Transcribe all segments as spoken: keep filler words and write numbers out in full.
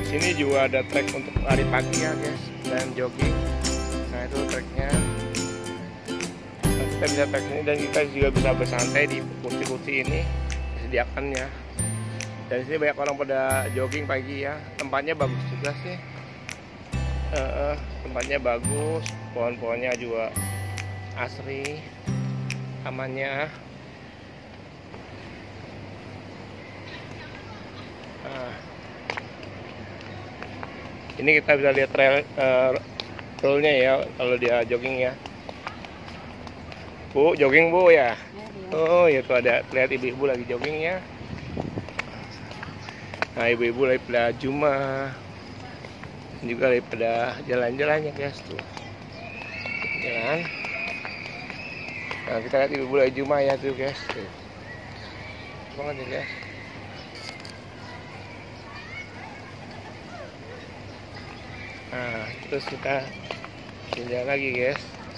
sini juga ada trek untuk lari pagi ya guys, dan jogging. Nah itu treknya. Nah, kita bisa trek ini dan kita juga bisa bersantai di kursi-kursi ini disediakannya. Dan sini banyak orang pada jogging pagi ya. Tempatnya bagus juga sih. Uh, tempatnya bagus, pohon-pohonnya juga asri, amannya. Nah, ini kita bisa lihat trail uh, trailnya ya kalau dia jogging ya. Bu, jogging Bu ya? Oh, ya tuh ada lihat ibu-ibu lagi jogging ya. Nah, ibu-ibu lagi pada juma. Juga lagi pada jalan-jalannya guys tuh. Jalan. Nah, kita lihat ibu-ibu lagi juma ya tuh guys tuh. Banget ya guys. Nah, terus kita jalan lagi guys.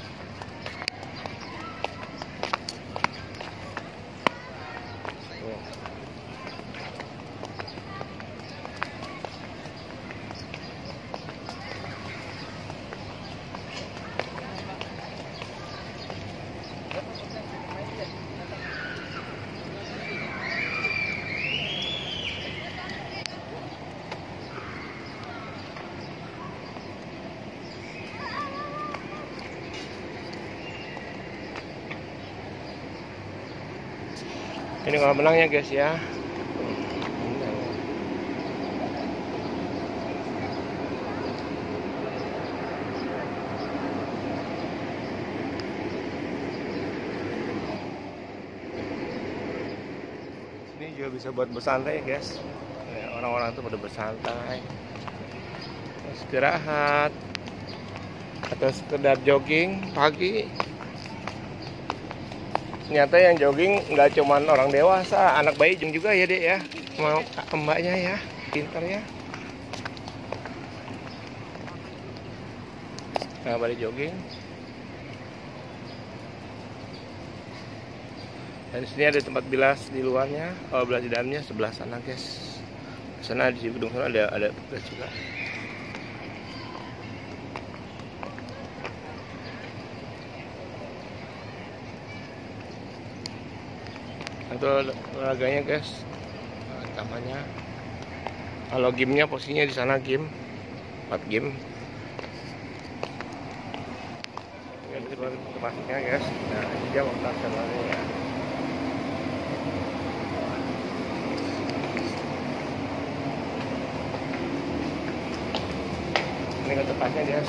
Ini kolam renangnya guys ya. Ini juga bisa buat bersantai guys. Orang-orang tuh pada bersantai, istirahat, atau sekedar jogging pagi. Ternyata yang jogging nggak cuman orang dewasa, anak bayi juga ya dek ya, mau mbaknya ya, pintar ya. Nah balik jogging. Dan di sini ada tempat bilas di luarnya, kalau bilas di dalamnya sebelah sana guys. Di sana di gedung sana ada ada bilas juga. Itu olahraganya guys, nah, tamannya. Kalau gamenya posisinya di sana game, empat game. Ini informasinya guys. Nah ini dia waktu ya. Ini ke tempatnya guys.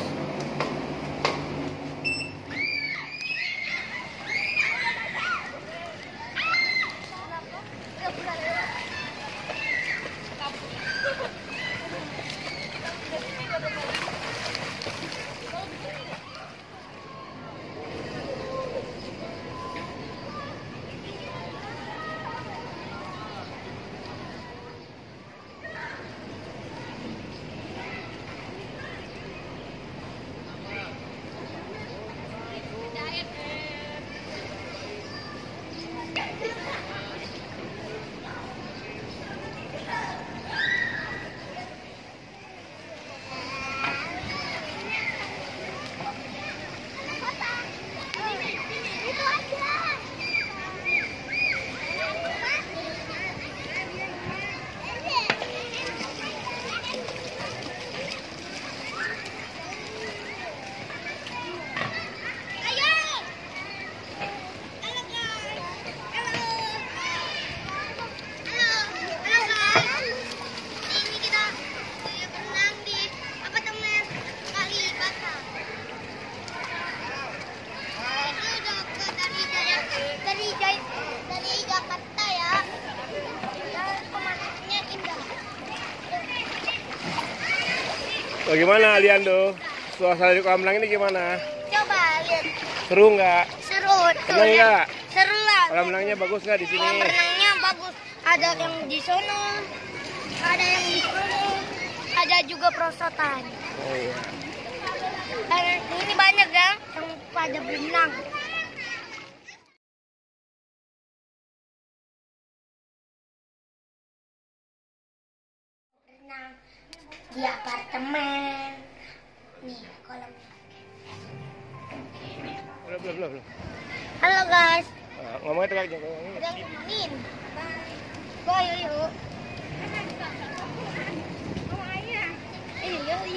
Bagaimana Aliando? Suasana di kolam renang ini gimana? Coba lihat. Seru nggak? Seru. Tenang nggak? Seru lah. Kolam renangnya bagus nggak di sini? Kolam renangnya bagus. Ada yang di sono, ada yang di sono, ada juga perosotan. Oh iya. Dan ini banyak ya yang pada berenang. Renang. di apartemen. Nih kolamnya. Belum, belum, belum, belum. Halo guys. Nah, ngomongnya tegak aja. Udah ngomongin. Go yuk yuk. Eh yuk.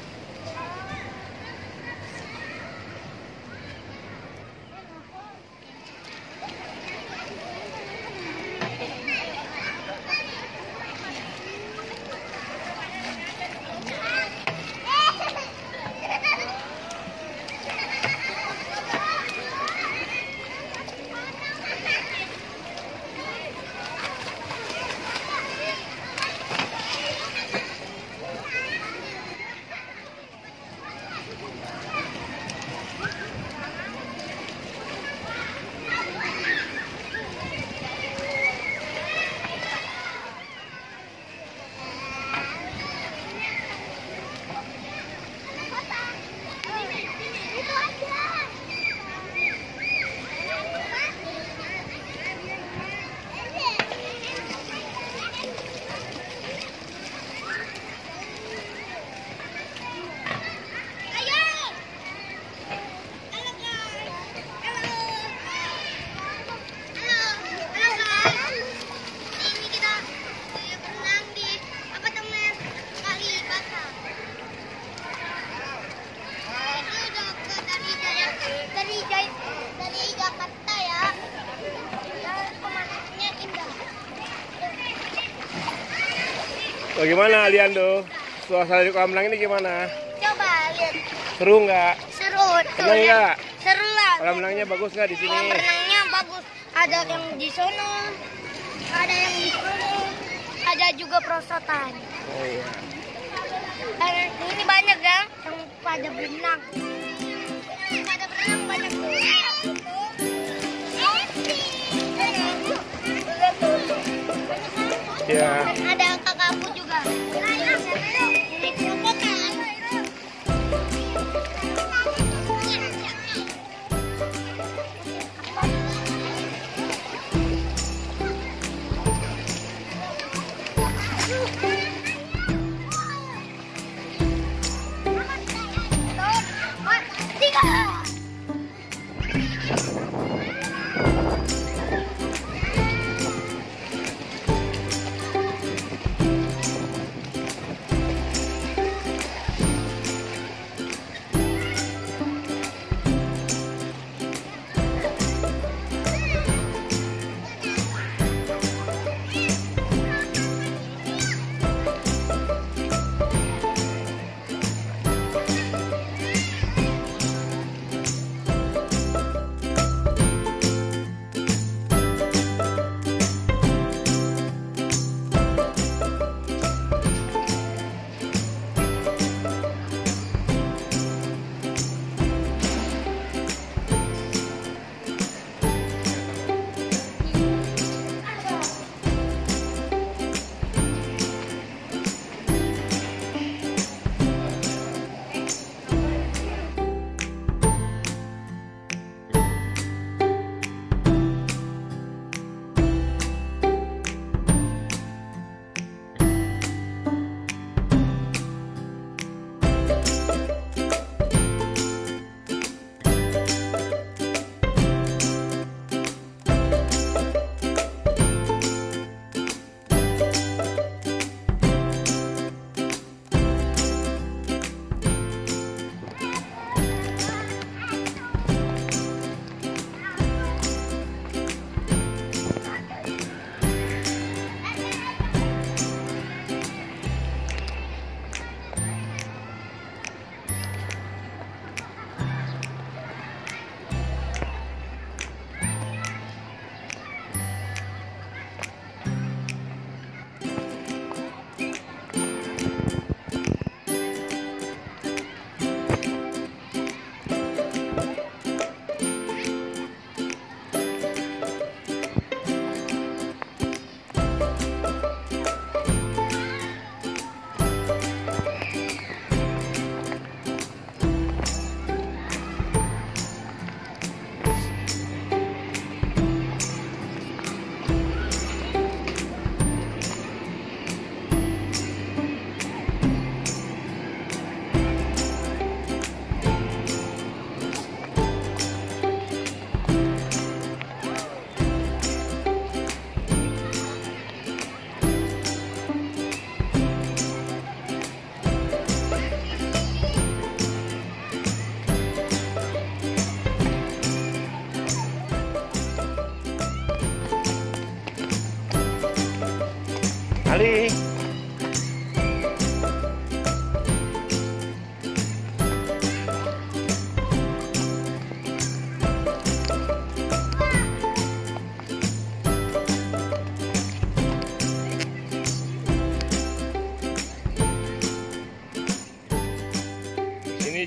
Bagaimana Aliando? Suasana di kolam renang ini gimana? Coba lihat. Seru nggak? Seru. Senang nggak? Seru lah. Kolam renangnya bagus nggak di sini? Kolam renangnya bagus. Ada yang di sono, ada yang di sono, ada juga perosotan. Oh iya. Dan ini banyak ya yang pada berenang. Pada berenang banyak tuh. Ya. Ada kakakku juga. Ini kerokokan.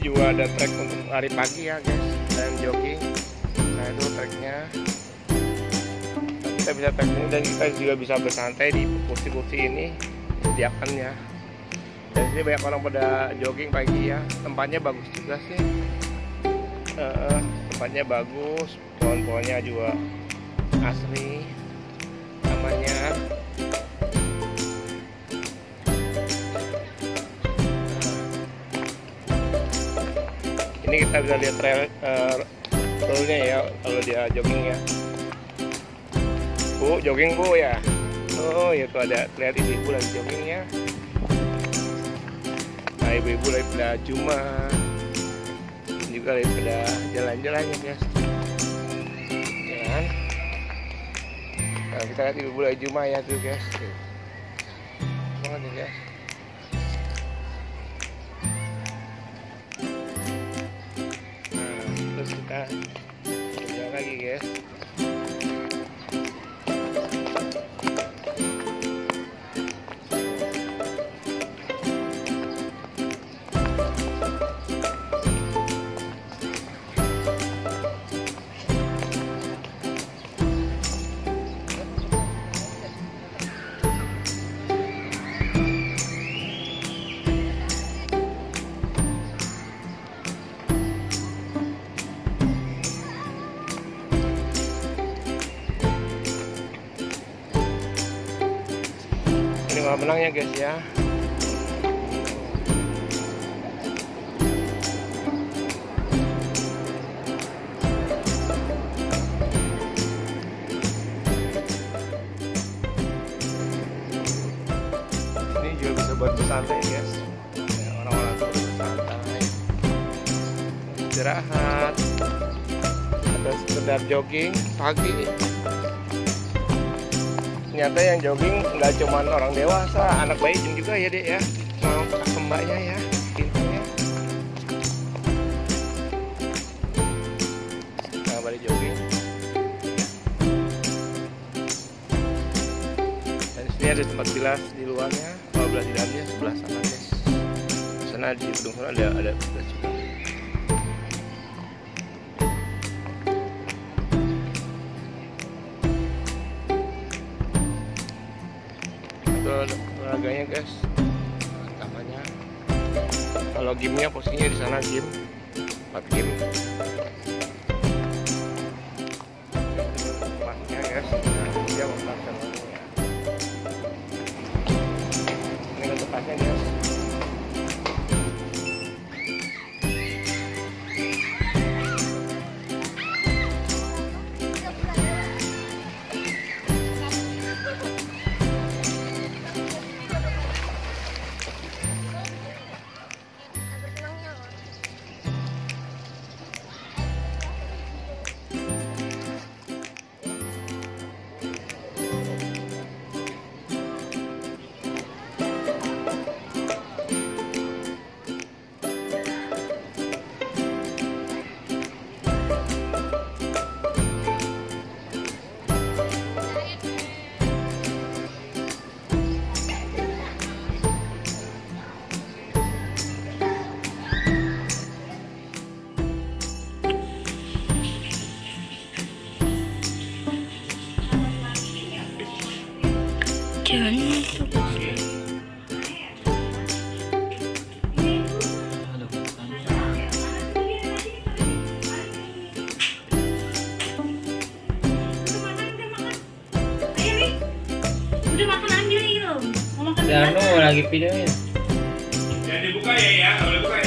juga ada trek untuk lari pagi ya guys, dan jogging. Nah itu treknya. Kita bisa trek ini dan kita juga bisa bersantai di kursi-kursi ini disediakan ya. Dan sini banyak orang pada jogging pagi ya. Tempatnya bagus juga sih. Uh, tempatnya bagus, pohon-pohonnya juga asri, namanya. Ini kita bisa lihat trail uh, trailnya ya kalau dia jogging ya. Bu, jogging bu ya. Oh itu ada lihat ibu lagi jogging ya. Nah ibu-ibu lagi pada cuma juga lagi pada jalan-jalan ya guys. Jalan. Nah kita lihat ibu lagi cuma ya tuh guys. Banget nih guys. Kita jalan lagi guys. Kolam renangnya guys ya. Ini juga bisa buat bersantai guys. Orang-orang tuh bersantai, istirahat, atau sekedar jogging pagi. Ternyata yang jogging nggak cuma orang dewasa, anak bayi juga ya dek ya, mau kakak mbaknya ya, pintarnya. Nah balik jogging. Dan di sini ada tempat bilas di luarnya, kalau bilas di dalamnya sebelah sana guys. Sana di gedung sana ada ada bilas juga. Olahraganya guys, tamannya. Kalau gymnya posisinya di sana gym, tempat gym. Tempatnya guys, dia memperhatikan waktunya. Ini ke tempatnya guys. Danu lagi videonya. Jangan dibuka ya ya, kalau dibuka ya.